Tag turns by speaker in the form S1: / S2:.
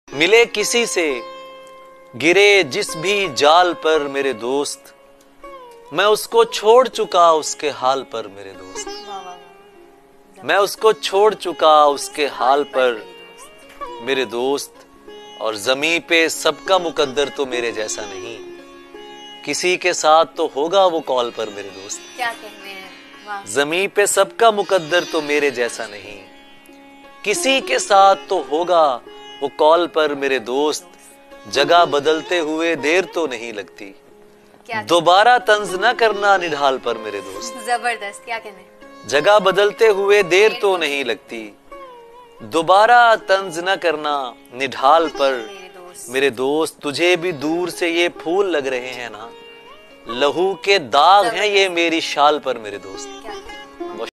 S1: मिले किसी से गिरे जिस भी जाल पर मेरे दोस्त, मैं उसको छोड़ चुका उसके हाल पर मेरे दोस्त। मैं उसको छोड़ चुका उसके हाल पर मेरे दोस्त। और ज़मीं पे सबका मुकद्दर तो मेरे जैसा नहीं, किसी के साथ तो होगा वो कॉल पर मेरे दोस्त।
S2: क्या कहने हैं, वाह।
S1: ज़मीं पे सबका मुकद्दर तो मेरे जैसा नहीं, किसी के साथ तो होगा वो कॉल पर मेरे दोस्त। जगह बदलते हुए देर तो नहीं लगती, दोबारा तंज न करना निढाल पर मेरे दोस्त।
S2: जबरदस्त, क्या कहने।
S1: जगह बदलते हुए देर तो नहीं लगती, दोबारा तंज न करना निढाल पर मेरे दोस्त। तुझे भी दूर से ये फूल लग रहे हैं ना, लहू के दाग हैं ये मेरी शाल पर मेरे दोस्त।